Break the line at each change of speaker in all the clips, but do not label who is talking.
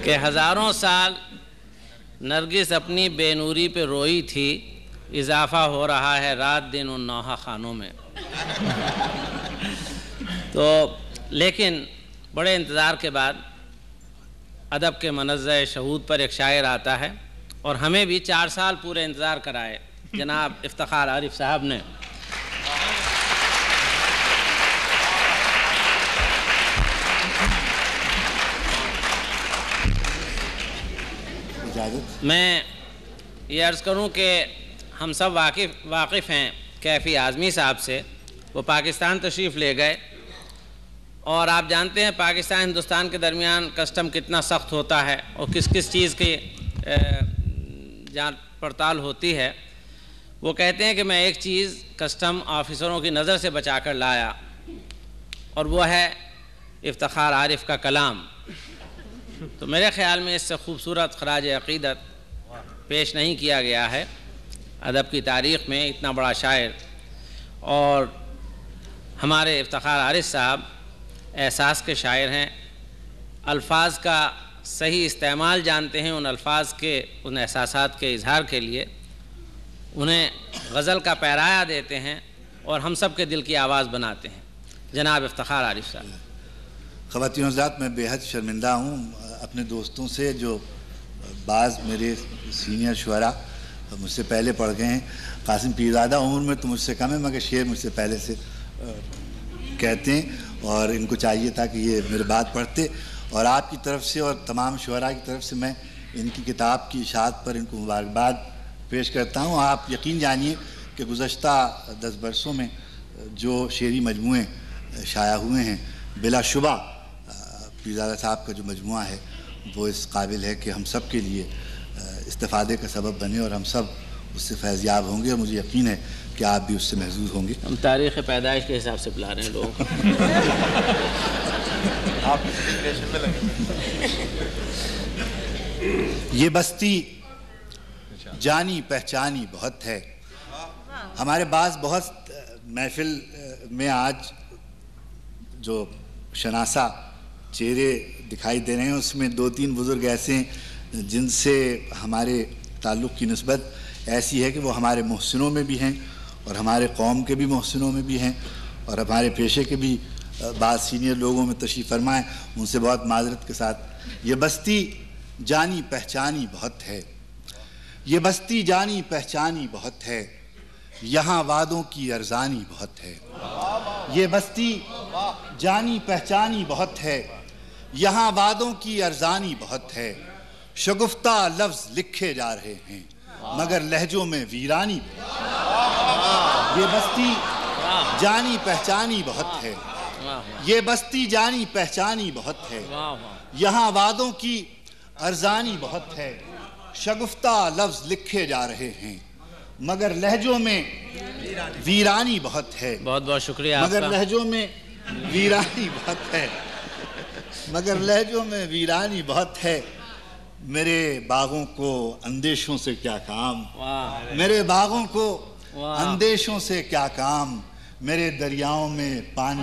کہ ہزاروں سال نرگس اپنی بے نوری پہ روئی تھی، اضافہ ہو رہا ہے رات دن ان نوحہ خانوں میں۔ تو لیکن بڑے انتظار کے بعد ادب کے منزہ شہود پر ایک شاعر آتا ہے، اور ہمیں بھی 4 سال پورے انتظار کرائے جناب افتخار عارف صاحب نے۔ میں یہ عرض کروں کہ ہم سب واقف ہیں کیفی اعظمی صاحب سے۔ وہ پاکستان تشریف لے گئے، اور آپ جانتے ہیں پاکستان ہندوستان کے درمیان کسٹم کتنا سخت ہوتا ہے اور کس کس چیز کی جانچ پڑتال ہوتی ہے۔ وہ کہتے ہیں کہ میں ایک چیز کسٹم آفیسروں کی نظر سے بچا کر لایا، اور وہ ہے افتخار عارف کا کلام۔ تو میرے خیال میں اس سے خوبصورت خراج عقیدت پیش نہیں کیا گیا ہے ادب کی تاریخ میں۔ اتنا بڑا شاعر، اور ہمارے افتخار عارف صاحب احساس کے شاعر ہیں، الفاظ کا صحیح استعمال جانتے ہیں، ان الفاظ کے ان احساسات کے اظہار کے لیے انہیں غزل کا پیرایا دیتے ہیں اور ہم سب کے دل کی آواز بناتے ہیں۔ جناب افتخار عارف صاحب۔
خواتین و حضرات، میں بے حد شرمندہ ہوں اپنے دوستوں سے، جو بعض میرے سینئر شعراء مجھ سے پہلے پڑھ گئے ہیں۔ قاسم پیرزادہ عمر میں تو مجھ سے کم ہے، مگر شعر مجھ سے پہلے سے کہتے ہیں، اور ان کو چاہیے تھا کہ یہ میرے بعد پڑھتے۔ اور آپ کی طرف سے اور تمام شعراء کی طرف سے میں ان کی کتاب کی اشاعت پر ان کو مبارکباد پیش کرتا ہوں۔ آپ یقین جانیے کہ گزشتہ 10 برسوں میں جو شعری مجموعے شائع ہوئے ہیں، بلا شبہ پیرزادہ صاحب کا جو مجموعہ ہے وہ اس قابل ہے کہ ہم سب کے لیے استفادے کا سبب بنے، اور ہم سب اس سے فیض یاب ہوں گے، اور مجھے یقین ہے کہ آپ بھی اس سے محظوظ ہوں گے۔
ہم تاریخ پیدائش کے حساب سے بلا رہے ہیں لوگوں کو۔
یہ بستی جانی پہچانی بہت ہے۔ ہمارے بعض بہت محفل میں آج جو شناسا چہرے دکھائی دے رہے ہیں، اس میں 2-3 بزرگ ایسے ہیں جن سے ہمارے تعلق کی نسبت ایسی ہے کہ وہ ہمارے محسنوں میں بھی ہیں، اور ہمارے قوم کے بھی محسنوں میں بھی ہیں، اور ہمارے پیشے کے بھی بعض سینئر لوگوں میں تشریف فرما ہیں۔ ان سے بہت معذرت کے ساتھ، یہ بستی جانی پہچانی بہت ہے، یہ بستی جانی پہچانی بہت ہے، یہاں وعدوں کی ارزانی بہت ہے۔ یہ بستی جانی پہچانی بہت ہے، یہاں وعدوں کی ارزانی بہت ہے، شگفتہ لفظ لکھے جا رہے ہیں مگر لہجوں میں ویرانی بہت ہے۔ یہ بستی جانی پہچانی بہت ہے، یہ بستی جانی پہچانی بہت ہے، یہاں وعدوں کی ارزانی بہت ہے، شگفتہ لفظ لکھے جا رہے ہیں مگر لہجوں میں ویرانی بہت ہے۔
بہت بہت شکریہ آپ کا۔
مگر لہجوں میں ویرانی بہت ہے، مگر لہجوں میں ویرانی بہت ہے، میرے باغوں کو اندیشوں سے کیا کام، میرے باغوں کو اندیشوں سے کیا کام، میرے دریاؤں میں پانی،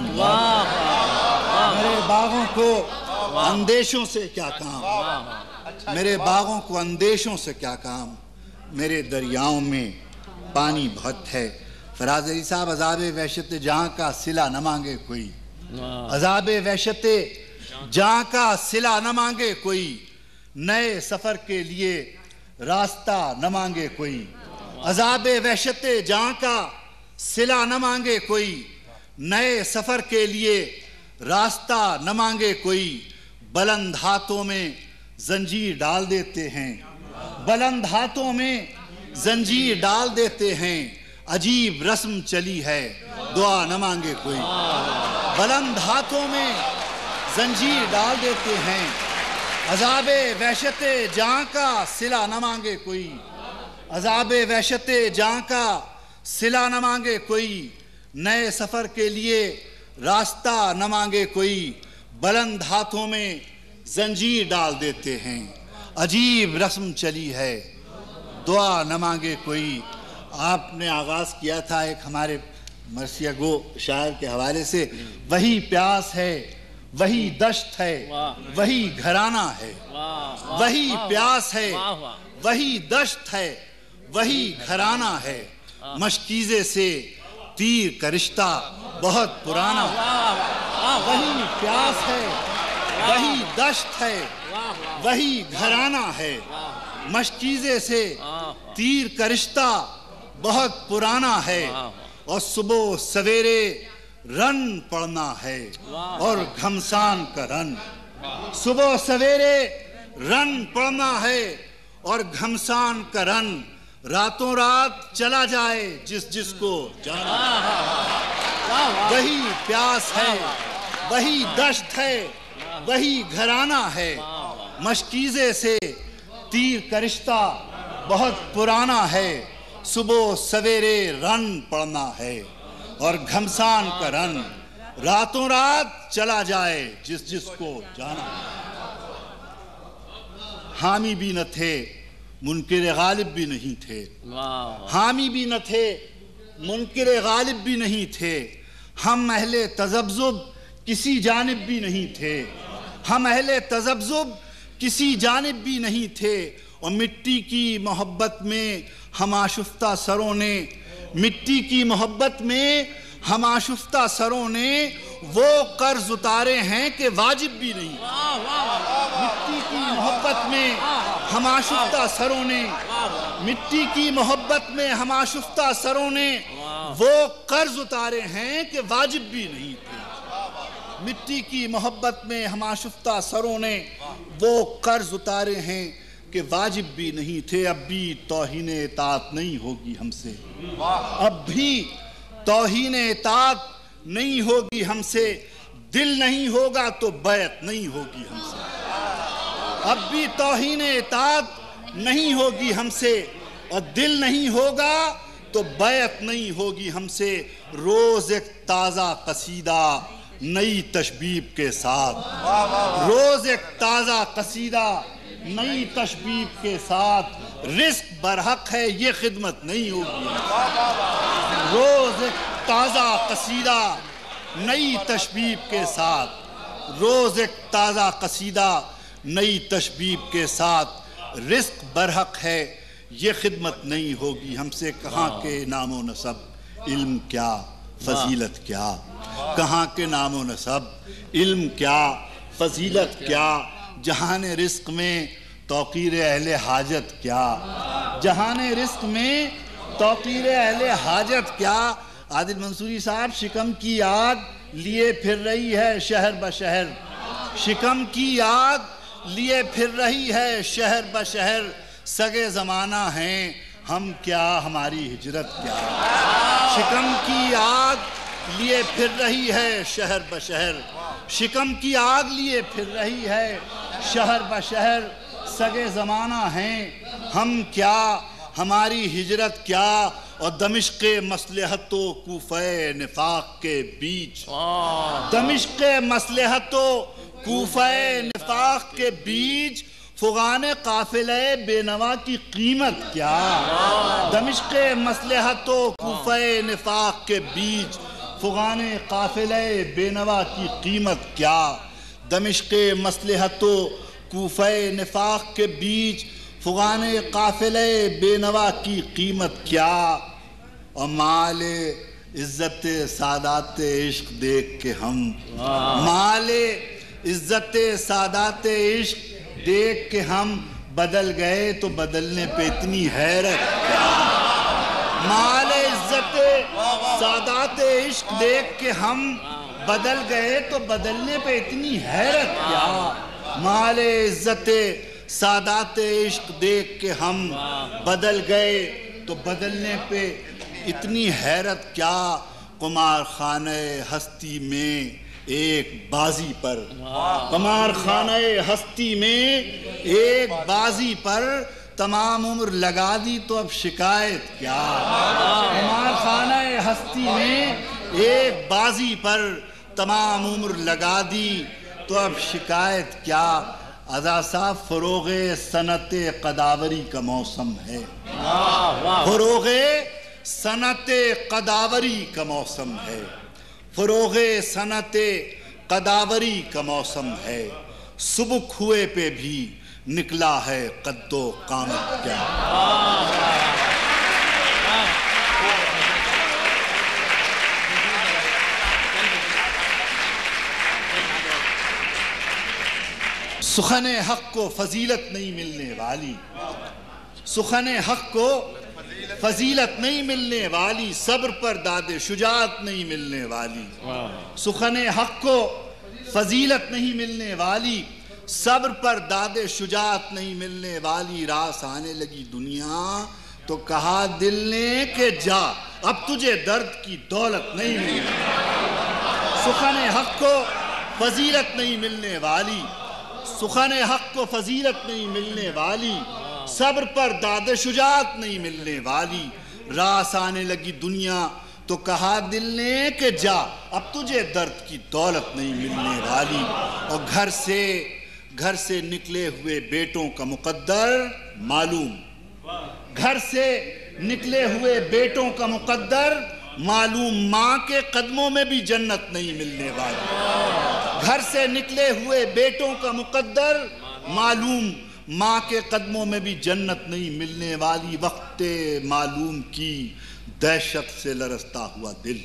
میرے باغوں کو اندیشوں سے کیا کام، میرے باغوں کو اندیشوں سے کیا کام، میرے دریاؤں میں پانی بہت ہے۔ فراز علی صاحب، عذاب وحشت جہاں کا صلہ نہ مانگے کوئی، عذاب وحشت جہاں کا صلہ نہ مانگے کوئی، نئے سفر کے لیے راستہ نہ مانگے کوئی، عذاب وحشت جہاں کا صلہ نہ مانگے کوئی، نئے سفر کے لیے راستہ نہ مانگے کوئی، بلند ہاتھوں میں زنجیر ڈال دیتے ہیں، بلند ہاتھوں میں زنجیر ڈال دیتے ہیں، عجیب رسم چلی ہے دعا نہ مانگے کوئی، بلند ہاتھوں میں زنجیر ڈال دیتے ہیں، عذاب وحشت جہاں کا صلہ نہ مانگے کوئی، عذاب وحشت جہاں کا صلہ نہ مانگے کوئی، نئے سفر کے لیے راستہ نہ مانگے کوئی، بلند ہاتھوں میں زنجیر ڈال دیتے ہیں، عجیب رسم چلی ہے دعا نہ مانگے کوئی۔ آپ نے آغاز کیا تھا ایک ہمارے مرثیہ گو شاعر کے حوالے سے، وہی پیاس ہے وہی دشت ہے وہی گھرانہ ہے، وہی پیاس ہے وہی دشت ہے وہی گھرانہ ہے، مشکیزے سے تیر کا رشتہ بہت پرانا، وہی پیاس ہے وہی دشت ہے وہی گھرانہ ہے، مشکیزے سے تیر کا رشتہ بہت پرانا ہے، اور صبح سویرے رن پڑنا ہے اور گھمسان کا رن، صبح سویرے رن پڑنا ہے اور گھمسان کا رن، راتوں رات چلا جائے جس جس کو جانا، وہی پیاس ہے وہی دشت ہے وہی گھرانہ ہے، مشکیزے سے تیر کا رشتہ بہت پرانا ہے، صبح سویرے رن پڑنا ہے اور گھمسان کا رن، راتوں رات چلا جائے جس جس کو جانا، حامی بھی نہ تھے منکر غالب بھی نہیں تھے، حامی بھی نہ تھے منکر غالب بھی نہیں تھے، ہم اہل تذبذب کسی جانب بھی نہیں تھے، ہم اہل تذبذب کسی جانب بھی نہیں تھے، اور مٹی کی محبت میں ہم آشفتہ سروں نے، مٹی کی محبت میں ہم آشفتہ سروں نے وہ قرض اتارے ہیں کہ واجب بھی نہیں، مٹی کی محبت میں ہم آشفتہ سروں نے، مٹی کی محبت میں ہم آشفتہ سروں نے وہ قرض اتارے ہیں کہ واجب بھی نہیں تھے، مٹی کی محبت میں ہم آشفتہ سروں نے وہ قرض اتارے ہیں کہ واجب بھی نہیں تھے، اب بھی توہین اطاعت نہیں ہوگی ہم سے، اب بھی توہین اطاعت نہیں ہوگی ہم سے، دل نہیں ہوگا تو بیعت نہیں ہوگی ہم سے، اب بھی توہین اطاعت نہیں ہوگی ہم سے، اور دل نہیں ہوگا تو بیعت نہیں ہوگی ہم سے، روز ایک تازہ قصیدہ نئی تشبیب کے ساتھ، روز ایک تازہ قصیدہ نئی تشبیب کے ساتھ، رزق برحق ہے یہ خدمت نہیں ہوگی، روز ایک تازہ قصیدہ نئی تشبیب کے ساتھ، روز ایک تازہ قصیدہ نئی تشبیب کے ساتھ، رزق برحق ہے یہ خدمت نہیں ہوگی ہم سے، کہاں کے نام و نسب علم کیا فضیلت کیا، کہاں کے نام و نسب علم کیا فضیلت کیا، جہان رزق میں توقیر اہل حاجت کیا، جہان رزق میں توقیر اہل حاجت کیا، عادل منصوری صاحب شکم کی آگ لیے پھر رہی ہے شہر بشہر، شکم کی آگ لیے پھر رہی ہے شہر بشہر، سگے زمانہ ہیں ہم کیا ہماری ہجرت کیا، شکم کی آگ لیے پھر رہی ہے شہر بشہر، شکم کی آگ لیے پھر رہی ہے شہر بشہر، سگے زمانہ ہیں ہم کیا ہماری ہجرت کیا، اور دمشق مصلحت و کوفہ نفاق کے بیچ، دمشق مصلحت و کوفہ نفاق کے بیچ، فغان قافلہ بے نوا کی قیمت کیا، دمشق مصلحت و کوفہ نفاق کے بیچ، فغان قافلہ بے نوا کی قیمت کیا، دمشق مصلحت و کوفہ نفاق کے بیچ، فغان قافلہ بے نوا کی قیمت کیا، اور مال عزت سادات عشق دیکھ کے ہم، مال عزت سادات عشق دیکھ کے ہم بدل گئے تو بدلنے پہ اتنی حیرت کیا، مال عزت سادات عشق دیکھ کے ہم بدل گئے تو بدلنے پہ اتنی حیرت کیا، مال عزت سادات عشق دیکھ کے ہم بدل گئے تو بدلنے پہ اتنی حیرت کیا، قمار خانہ ہستی میں ایک بازی پر، قمار خانہ ہستی میں ایک بازی پر تمام عمر لگا دی تو اب شکایت کیا، قمار خانہ ہستی میں ایک بازی پر تمام عمر لگا دی تو اب شکایت کیا، عزا صاحب فروغ صنعت قداوری کا موسم ہے، فروغ صنعت قداوری کا موسم ہے، فروغ صنعت قداوری کا موسم ہے، سبک ہوئے پہ بھی نکلا ہے قد و قامت کیا۔ سخن حق کو فضیلت نہیں ملنے والی، سخن حق کو فضیلت نہیں ملنے والی، صبر پر داد شجاعت نہیں ملنے والی۔ سخن حق کو فضیلت نہیں ملنے والی، صبر پر داد شجاعت نہیں ملنے والی۔ راس آنے لگی دنیا تو کہا دل نے کہ جا، اب تجھے درد کی دولت نہیں ملے۔ سخن حق کو فضیلت نہیں ملنے والی، سخن حق کو فضیلت نہیں ملنے والی، صبر پر داد شجاعت نہیں ملنے والی۔ راس آنے لگی دنیا تو کہا دل نے کہ جا، اب تجھے درد کی دولت نہیں ملنے والی۔ اور گھر سے نکلے ہوئے بیٹوں کا مقدر معلوم، گھر سے نکلے ہوئے بیٹوں کا مقدر معلوم، ماں کے قدموں میں بھی جنت نہیں ملنے والی۔ گھر سے نکلے ہوئے بیٹوں کا مقدر معلوم، ماں کے قدموں میں بھی جنت نہیں ملنے والی۔ وقت معلوم کی دہشت سے لرزتا ہوا دل،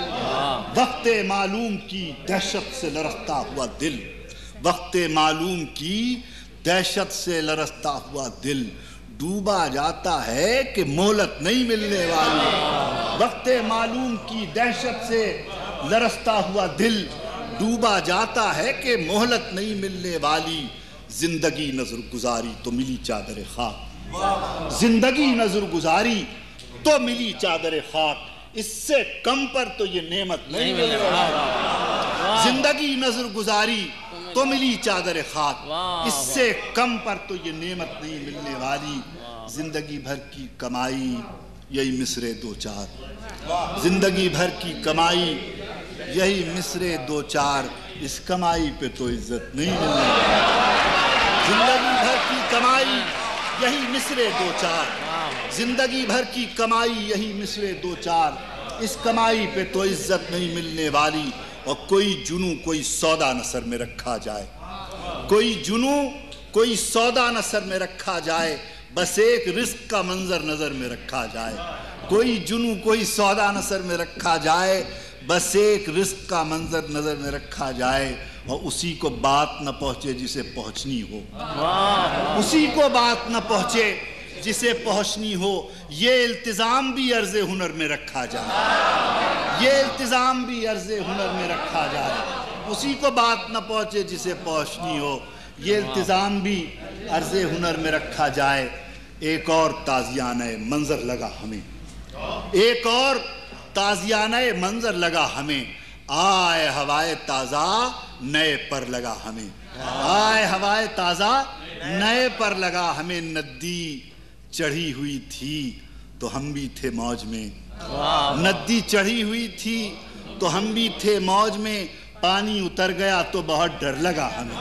وقت معلوم کی دہشت سے لرزتا ہوا دل، وقت معلوم کی دہشت سے لرزتا ہوا دل، ڈوبا جاتا ہے کہ مہلت نہیں ملنے والی۔ وقت معلوم کی دہشت سے لرزتا ہوا دل، ڈوبا جاتا ہے کہ مہلت نہیں ملنے والی۔ زندگی نظر گزاری تو ملی چادر خاک، زندگی نظر گزاری تو ملی چادر خاک، اس سے کم پر تو یہ نعمت نہیں ملنے والی۔ زندگی نظر گزاری تو ملی چادر خاک، اس سے کم پر تو یہ نعمت نہیں ملنے والی۔ زندگی بھر کی کمائی یہی مصرے دو چار، زندگی بھر کی کمائی یہی مصرے دو چار، اس کمائی پہ تو عزت نہیں ملنے والی۔ زندگی بھر کی کمائی یہی مصرے دو چار، زندگی بھر کی کمائی یہی مصرے دو چار، اس کمائی پہ تو عزت نہیں ملنے والی۔ اور کوئی جنوں کوئی سودا نہ سر میں رکھا جائے، کوئی جنوں کوئی سودا نہ سر میں رکھا جائے، بس ایک رزق کا منظر نظر میں رکھا جائے۔ کوئی جنوں کوئی سودا نہ سر میں رکھا جائے، بس ایک رزق کا منظر نظر میں رکھا جائے، اور اسی کو بات نہ پہنچے جسے پہنچنی ہو، اسی کو بات نہ پہنچے جسے پہنچنی ہو۔ یہ التزام بھی عرض ہنر میں رکھا جائے، یہ التزام بھی عرض ہنر میں رکھا جائے، اسی کو بات نہ پہنچے جسے پہنچنی ہو، یہ التزام بھی عرض ہنر میں رکھا جائے۔ ایک اور تازیانہ منظر لگا ہمیں، ایک اور تازیانہ منظر لگا ہمیں، آئے ہوائے تازہ نئے پر لگا ہمیں، آئے ہوائے تازہ نئے پر لگا ہمیں۔ ندی چڑھی ہوئی تھی تو ہم بھی تھے موج میں، ندی چڑھی ہوئی تھی تو ہم بھی تھے موج میں، پانی اتر گیا تو بہت ڈر لگا ہمیں۔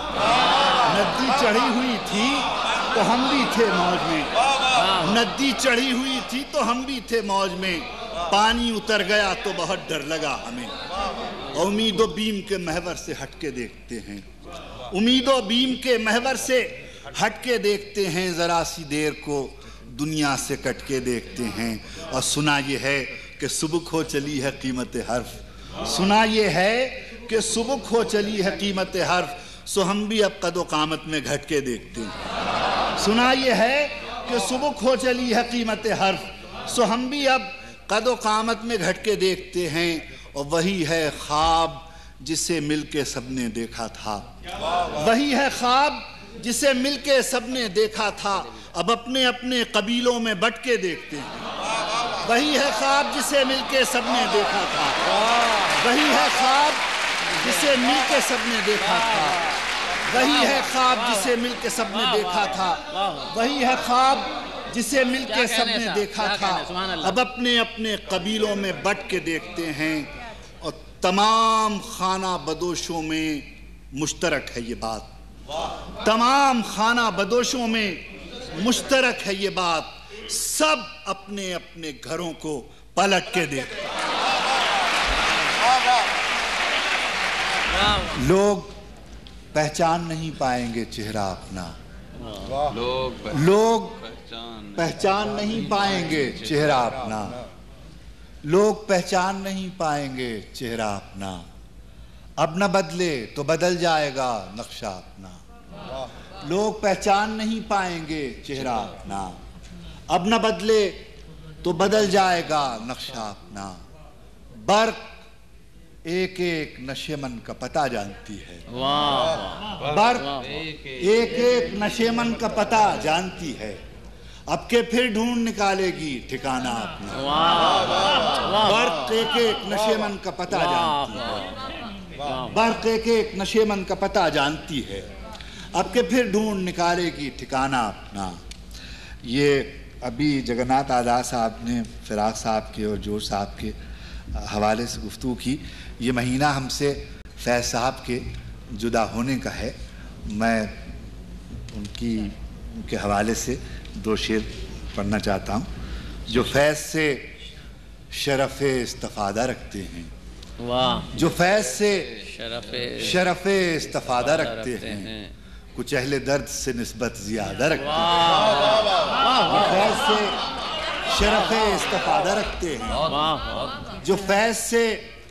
ندی چڑھی ہوئی تھی تو ہم بھی تھے موج میں، ندی چڑھی ہوئی تھی تو ہم بھی تھے موج میں، پانی اتر گیا تو بہت ڈر لگا ہمیں۔ امید و بیم کے محور سے ہٹ کے دیکھتے ہیں، امید و بیم کے محور سے ہٹ کے دیکھتے ہیں، ذرا سی دیر کو دنیا سے کٹ کے دیکھتے ہیں۔ اور سنا یہ ہے کہ سبک ہو چلی ہے قیمت حرف، سنا یہ ہے کہ سبک ہو چلی ہے قیمت حرف، سو ہم بھی اب قد و قامت میں گھٹ کے دیکھتے ہیں۔ سنا یہ ہے کہ سبک ہو چلی ہے قیمت حرف، سو ہم بھی اب قد و قامت میں گھٹ کے دیکھتے ہیں۔ اور وہی ہے خواب جسے مل کے سب نے دیکھا تھا، وہی ہے خواب جسے مل کے سب نے دیکھا تھا، اب اپنے اپنے قبیلوں میں بٹ کے دیکھتے ہیں۔ وہی ہے خواب جسے مل کے سب نے دیکھا تھا، وہی ہے خواب جسے مل کے سب نے دیکھا تھا، وہی ہے خواب جسے مل کے سب نے دیکھا تھا، وہی ہے خواب جسے مل کے سب نے دیکھا تھا، اب اپنے اپنے قبیلوں میں بٹ کے دیکھتے ہیں۔ اور تمام خانہ بدوشوں میں مشترک ہے یہ بات، تمام خانہ بدوشوں میں مشترک ہے یہ بات، سب اپنے اپنے گھروں کو پلٹ کے دیکھتے ہیں۔ لوگ پہچان نہیں پائیں گے چہرہ اپنا، لوگ پہچان نہیں پائیں گے چہرہ اپنا، لوگ پہچان نہیں پائیں گے چہرہ اپنا، اب نہ بدلے تو بدل جائے گا نقشہ اپنا، لوگ پہچان نہیں پائیں گے چہرہ اپنا، اب نہ بدلے تو بدل جائے گا نقشہ اپنا، برق ایک ایک نشے من کا پتہ جانتی ہے، برق ایک ایک نشے من کا پتہ جانتی ہے، اب کے پھر ڈھونڈ نکالے گی ٹھکانہ اپنا، برق ایک ایک نشے من کا پتہ جانتی ہے، برق ایک ایک نشے من کا پتہ جانتی ہے، اب کے پھر ڈھونڈ نکالے گی ٹھکانہ اپنا۔ یہ ابھی جگناتھ آزاد صاحب نے فراق صاحب کے اور جوش صاحب کے حوالے سے گفتگو کی۔ یہ مہینہ ہم سے فیض صاحب کے جدا ہونے کا ہے، میں ان کے حوالے سے دو شعر پڑھنا چاہتا ہوں جو فیض سے شرف استفادہ رکھتے ہیں، جو فیض سے شرف استفادہ رکھتے ہیں، کچھ اہل درد سے نسبت زیادہ رکھتے ہیں، جو فیض سے شرف استفادہ رکھتے ہیں، جو فیض سے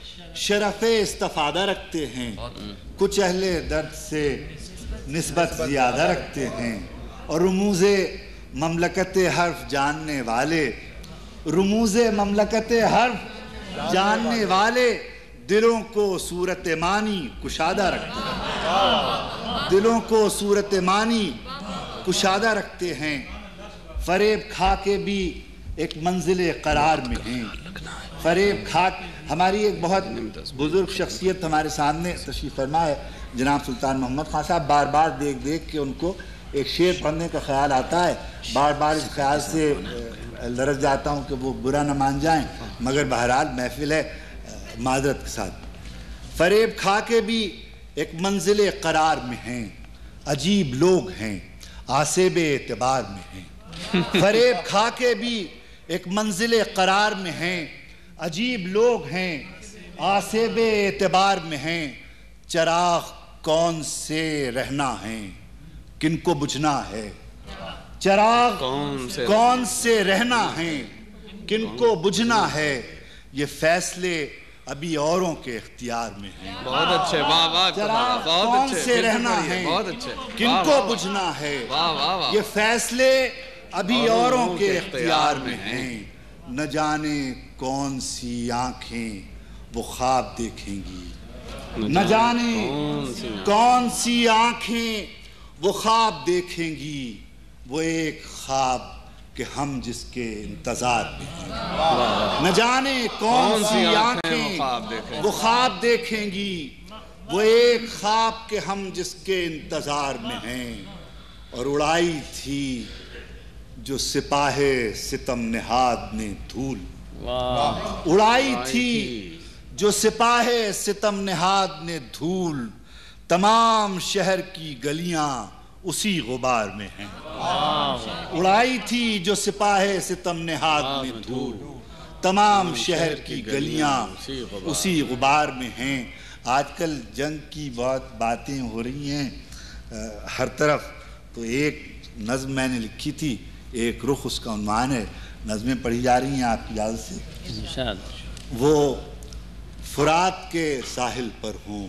شرف استفادہ رکھتے ہیں، کچھ اہل درد سے نسبت زیادہ رکھتے ہیں، اور رموز مملکت حرف جاننے والے، رموز مملکت حرف جاننے والے دلوں کو صورت مانی کشادہ رکھتے ہیں، دلوں کو صورت مانی کشادہ رکھتے ہیں، فریب کھا کے بھی ایک منزل قرار میں ہیں، فریب کھا ہماری ایک بہت بزرگ شخصیت ہمارے سامنے تشریف فرما ہے جناب سلطان محمد خان صاحب، بار بار دیکھ کے ان کو ایک شعر پڑھنے کا خیال آتا ہے، بار بار اس خیال سے لرز جاتا ہوں کہ وہ برا نہ مان جائیں، مگر بہرحال محفل ہے، معذرت کے ساتھ۔ فریب کھا کے بھی ایک منزل قرار میں ہیں، عجیب لوگ ہیں آسیب اعتبار میں ہیں، فریب کھا کے بھی ایک منزل قرار میں ہیں، عجیب لوگ ہیں آسیب اعتبار میں ہیں، چراغ کون سے رہنا ہے کن کو بجھنا ہے، چراغ کون سے رہنا ہے کن کو بجھنا ہے، یہ فیصلے ابھی اوروں کے اختیار میں ہیں،
بہت اچھے، واہ واہ،
چراغ کون سے رہنا ہے کن کو بجھنا ہے، یہ فیصلے ابھی اوروں کے اختیار میں ہیں، نہ جانے کون سی آنکھیں وہ خواب دیکھیں گی، نہ جانے کون سی آنکھیں وہ خواب دیکھیں گی، وہ ایک خواب کہ ہم جس کے انتظار میں ہیں، نہ جانے کون سی آنکھیں وہ خواب دیکھیں گی، وہ ایک خواب کہ ہم جس کے انتظار میں ہیں، اور اڑائی تھی جو سپاہ ستم نہاد نے دھول، اڑائی تھی جو سپاہ ستم نہاد نے دھول، تمام شہر کی گلیاں اسی غبار میں ہیں، اڑائی تھی جو سپاہ ستم نہاد نے دھول، تمام شہر کی گلیاں اسی غبار میں ہیں۔ آج کل جنگ کی بہت باتیں ہو رہی ہیں ہر طرف، تو ایک نظم میں نے لکھی تھی، ایک رخ اس کا عنوان ہے، نظمیں پڑھی جا رہی ہیں آپ کی اجازت سے۔ وہ فرات کے ساحل پر ہوں،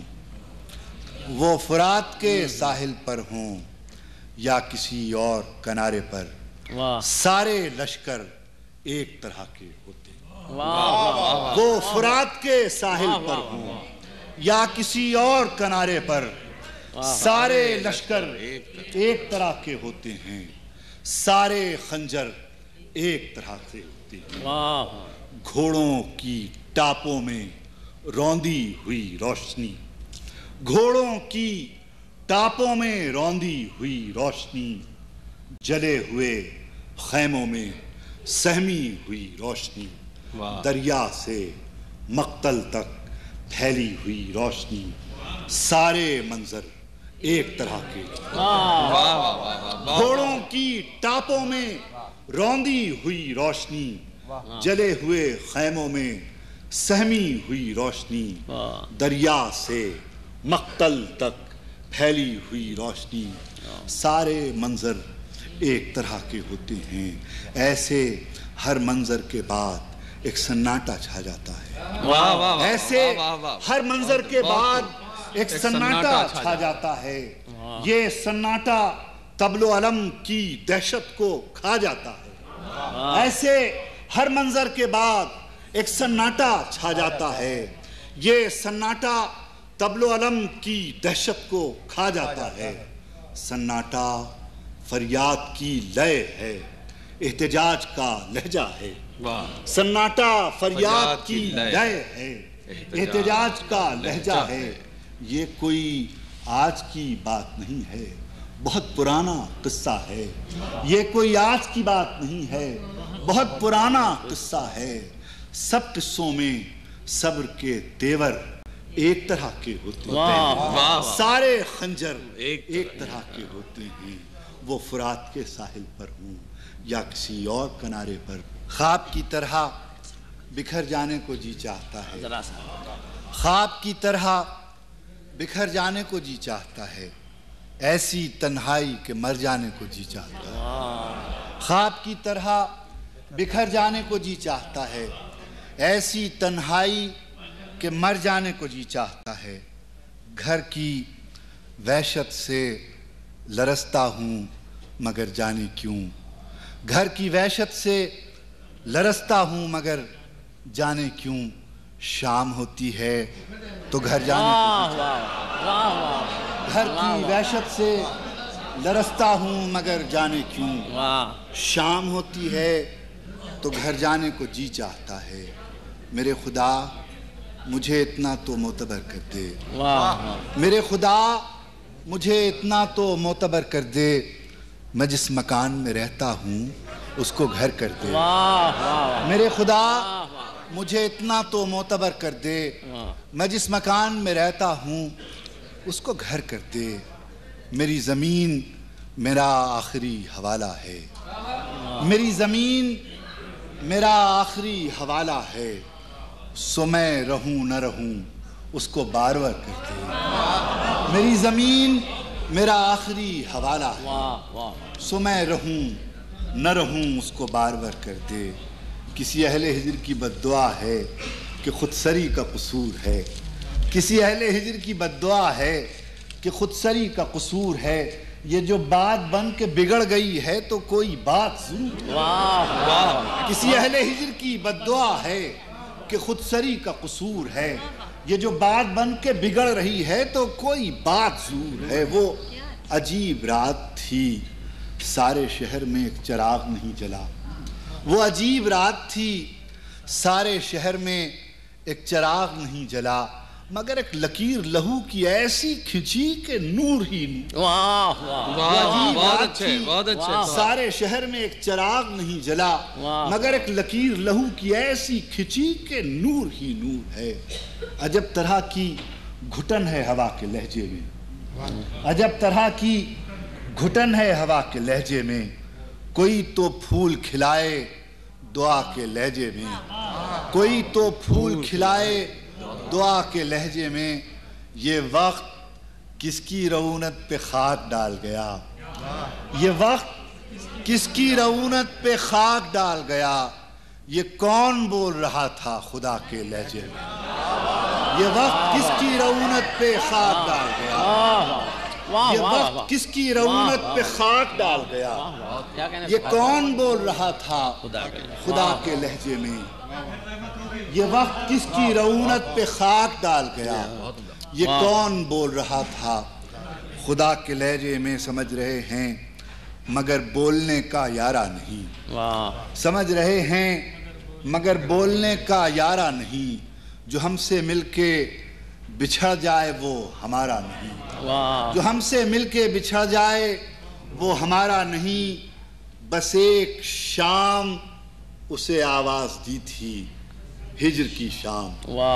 وہ فرات کے ساحل پر ہوں یا کسی اور کنارے پر، سارے لشکر ایک طرح کے ہوتے ہیں، وہ فرات کے ساحل پر ہوں یا کسی اور کنارے پر، سارے لشکر ایک طرح کے ہوتے ہیں، سارے خنجر ایک طرح سے ہوتے ہیں، گھوڑوں کی ٹاپوں میں روندی ہوئی روشنی، گھوڑوں کی ٹاپوں میں روندی ہوئی روشنی، جلے ہوئے خیموں میں سہمی ہوئی روشنی، دریا سے مقتل تک پھیلی ہوئی روشنی، سارے منظر ایک طرح کے، گھوڑوں کی ٹاپوں میں روندی ہوئی روشنی، جلے ہوئے خیموں میں سہمی ہوئی روشنی، دریا سے مقتل تک پھیلی ہوئی روشنی، سارے منظر ایک طرح کے ہوتے ہیں، ایسے ہر منظر کے بعد ایک سناٹا چھا جاتا ہے، ایسے ہر منظر کے بعد ایک سناٹا چھا جاتا ہے، یہ سناٹا طبل و علم کی دہشت کو کھا جاتا ہے، ایسے ہر منظر کے بعد ایک سناٹا چھا جاتا ہے، یہ سناٹا طبل و علم کی دہشت کو کھا جاتا ہے، سناٹا فریاد کی لے ہے، احتجاج کا لہجہ ہے، سناٹا فریاد کی لے ہے، احتجاج کا لہجہ ہے، یہ کوئی آج کی بات نہیں ہے، بہت پرانا قصہ ہے، یہ کوئی آج کی بات نہیں ہے، بہت پرانا قصہ ہے، سب قصوں میں صبر کے تیور ایک طرح کے ہوتے ہیں، سارے خنجر ایک طرح کے ہوتے ہیں، وہ فرات کے ساحل پر ہوں یا کسی اور کنارے پر، خواب کی طرح بکھر جانے کو جی چاہتا ہے، خواب کی طرح بکھر جانے کو جی چاہتا ہے، ایسی تنہائی کہ مر جانے کو جی چاہتا ہے، خواب کی طرح بکھر جانے کو جی چاہتا ہے، ایسی تنہائی کہ مر جانے کو جی چاہتا ہے، گھر کی وحشت سے لرزتا ہوں مگر جانے کیوں، گھر کی وحشت سے لرزتا ہوں مگر جانے کیوں، شام ہوتی ہے تو گھر جانے کو جی چاہتا ہے، گھر کی وحشت سے لرزتا ہوں مگر جانے کیوں، شام ہوتی ہے تو گھر جانے کو جی چاہتا ہے، میرے خدا مجھے اتنا تو معتبر کر دے، میرے خدا مجھے اتنا تو معتبر کر دے، میں جس مکان میں رہتا ہوں اس کو گھر کر دے، میرے خدا مجھے اتنا تو معتبر کر دے، میں جس مکان میں رہتا ہوں اس کو گھر کر دے، میری زمین میرا آخری حوالہ ہے، میری زمین میرا آخری حوالہ ہے، سو میں رہوں نہ رہوں اس کو بارور کر دے، میری زمین میرا آخری حوالہ ہے، سو میں رہوں نہ رہوں اس کو بارور کر دے، کسی اہل ہجر کی بد دعا ہے کہ خود سری کا قصور ہے، کسی اہل ہجر کی بد دعا ہے کہ خود سری کا قصور ہے، یہ جو بات بن کے بگڑ گئی ہے تو کوئی بات ضرور، کسی اہل ہجر کی بد دعا ہے کہ خود سری کا قصور ہے، یہ جو بات بن کے بگڑ رہی ہے تو کوئی بات ضرور ہے، وہ عجیب رات تھی سارے شہر میں ایک چراغ نہیں جلا، وہ عجیب رات تھی سارے شہر میں ایک چراغ نہیں جلا، مگر ایک لکیر لہو کی ایسی کھنچی کہ نور ہی نور،
بہت اچھے،
سارے شہر میں ایک چراغ نہیں جلا مگر ایک لکیر لہو کی ایسی کھنچی کہ نور ہی نور ہے، عجب طرح کی گھٹن ہے ہوا کے لہجے میں، عجب طرح کی گھٹن ہے ہوا کے لہجے میں، کوئی تو پھول کھلائے دعا کے لہجے میں، کوئی تو پھول کھلائے دعا کے لہجے میں، یہ وقت کس کی رعونت پہ خاک ڈال گیا، یہ وقت کس کی رعونت پہ خاک ڈال گیا، یہ کون بول رہا تھا خدا کے لہجے میں، یہ وقت کس کی رعونت پہ خاک ڈال گیا، یہ وقت کس کی رعونت پہ خاک ڈال گیا، یہ کون بول رہا تھا خدا کے لہجے میں، یہ وقت کس کی رعونت پہ خاک ڈال گیا، یہ کون بول رہا تھا خدا کے لہجے میں، سمجھ رہے ہیں مگر بولنے کا یارہ نہیں، سمجھ رہے ہیں مگر بولنے کا یارہ نہیں، جو ہم سے مل کے بچھڑ جائے وہ ہمارا نہیں، جو ہم سے مل کے بچھڑ جائے وہ ہمارا نہیں، بس ایک شام اسے آواز دی تھی ہجر کی شام،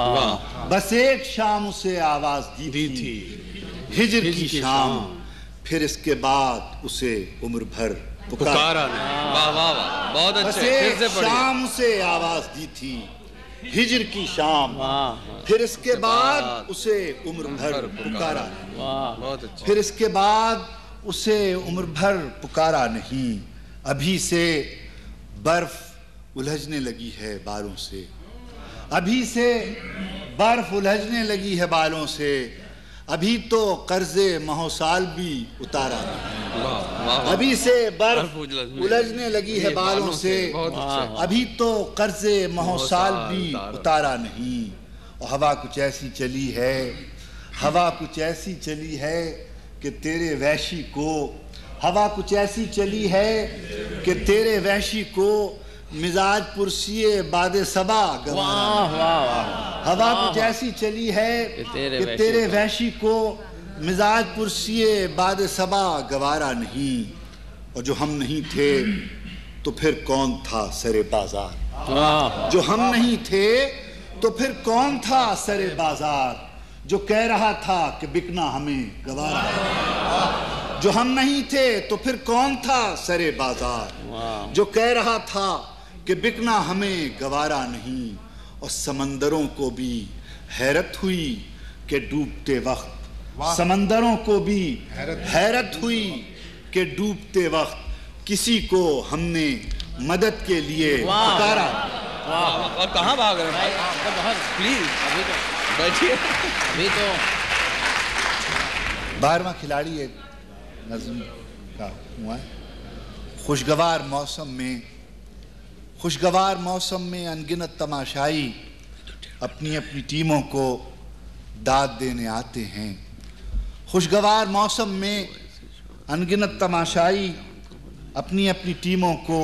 بس ایک شام اسے آواز دی تھی ہجر کی شام، پھر اس کے بعد اسے عمر بھر پکارا نہیں،
بہت
بس
اچھے،
ایک شام اسے آواز دی تھی ہجر کی شام، پھر اس کے بعد اسے عمر بھر پکارا، پھر اس کے بعد اسے عمر بھر پکارا نہیں۔ ابھی سے برف الجھنے لگی ہے بالوں سے، ابھی سے برف الجھنے لگی ہے بالوں سے، ابھی تو قرض ماہ و سال بھی اتارا نہیں، ابھی سے برف الجھنے لگی ہے بالوں سے، ابھی تو قرض ماہ و سال بھی اتارا نہیں۔ اور ہوا کچھ ایسی چلی ہے، ہوا کچھ ایسی چلی ہے کہ تیرے وحشی کو، ہوا کچھ ایسی چلی ہے کہ تیرے وحشی کو مزاج پرسی باد صبا گوارا، ہوا کچھ ایسی چلی ہے کہ تیرے وحشی کو مزاج پرسی باد صبا گوارا نہیں۔ اور جو ہم نہیں تھے تو پھر کون تھا سر بازار، جو ہم نہیں تھے تو پھر کون تھا سر بازار، جو کہہ رہا تھا کہ بکنا ہمیں گوارا نہیں، جو ہم نہیں تھے تو پھر کون تھا سر بازار، جو کہہ رہا تھا کہ بکنا ہمیں گوارا نہیں۔ اور سمندروں کو بھی حیرت ہوئی کہ ڈوبتے وقت، سمندروں کو بھی حیرت ہوئی کہ ڈوبتے وقت کسی کو ہم نے مدد کے لیے پکارا۔
اور کہاں بھاگ رہے ہیں پلیز ابھی تو بیٹھیے، ابھی تو
12واں کھلاڑی ایک نظم کا ہوا ہے۔ خوشگوار موسم میں انگنت تماشائی اپنی اپنی ٹیموں کو داد دینے آتے ہیں، خوشگوار موسم میں انگنت تماشائی اپنی اپنی ٹیموں کو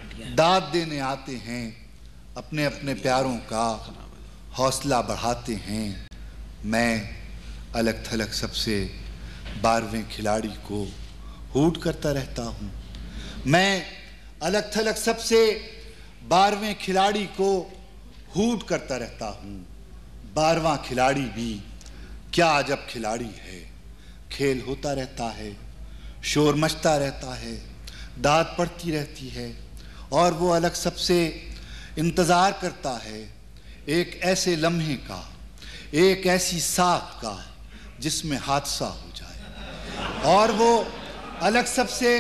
داد دینے آتے ہیں، اپنے اپنے پیاروں کا حوصلہ بڑھاتے ہیں۔ میں الگ تھلگ سب سے 12ویں کھلاڑی کو ہوٹ کرتا رہتا ہوں، میں الگ تھلگ سب سے 12ویں کھلاڑی کو ہوٹ کرتا رہتا ہوں۔ 12واں کھلاڑی بھی کیا عجب کھلاڑی ہے، کھیل ہوتا رہتا ہے، شور مچتا رہتا ہے، داد پڑتی رہتی ہے، اور وہ الگ سب سے انتظار کرتا ہے ایک ایسے لمحے کا، ایک ایسی ساتھ کا جس میں حادثہ ہو جائے، اور وہ الگ سب سے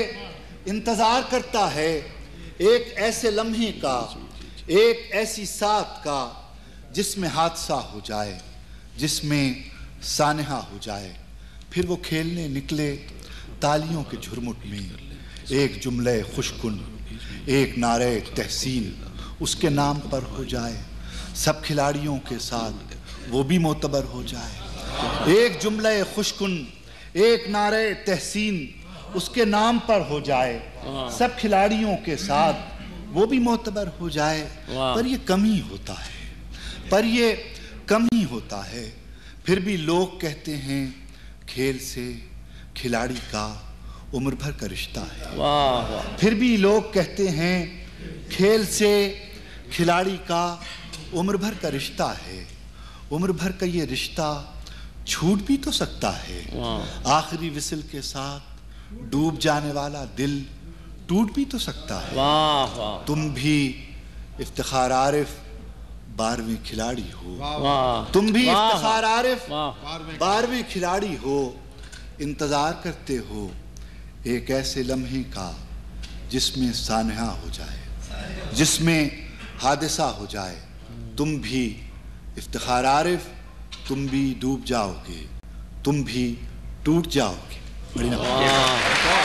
انتظار کرتا ہے ایک ایسے لمحے کا، ایک ایسی ساتھ کا جس میں حادثہ ہو جائے، جس میں سانحہ ہو جائے۔ پھر وہ کھیلنے نکلے تالیوں کے جھرمٹ میں، ایک جملہ خوشکن، ایک نعرہ تحسین اس کے نام پر ہو جائے، سب کھلاڑیوں کے ساتھ وہ بھی معتبر ہو جائے، ایک جملہ خوشکن، ایک نعرہ تحسین اس کے نام پر ہو جائے، سب کھلاڑیوں کے ساتھ وہ بھی معتبر ہو جائے۔ پر یہ کم ہی ہوتا ہے، پر یہ کم ہی ہوتا ہے۔ پھر بھی لوگ کہتے ہیں کھیل سے کھلاڑی کا عمر بھر کا رشتہ ہے، پھر بھی لوگ کہتے ہیں کھیل سے کھلاڑی کا عمر بھر کا رشتہ ہے۔ عمر بھر کا یہ رشتہ چھوٹ بھی تو سکتا ہے، آخری وصل کے ساتھ ڈوب جانے والا دل ٹوٹ بھی تو سکتا ہے۔ تم بھی افتخار عارف 12ویں کھلاڑی ہو، تم بھی افتخار عارف 12ویں کھلاڑی ہو، انتظار کرتے ہو ایک ایسے لمحے کا جس میں سانحہ ہو جائے، جس میں حادثہ ہو جائے۔ تم بھی افتخار عارف، تم بھی ڈوب جاؤ گے، تم بھی ٹوٹ جاؤ گے۔ بڑی